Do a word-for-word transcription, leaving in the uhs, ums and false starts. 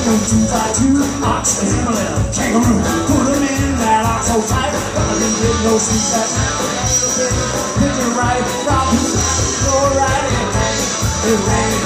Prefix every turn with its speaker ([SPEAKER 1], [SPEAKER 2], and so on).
[SPEAKER 1] One, two, five, two, ox, a Himalayan, kangaroo. Put him in that ox so tight, but I didn't get no sleep that night. Pick it right, drop it, go right in. It rained.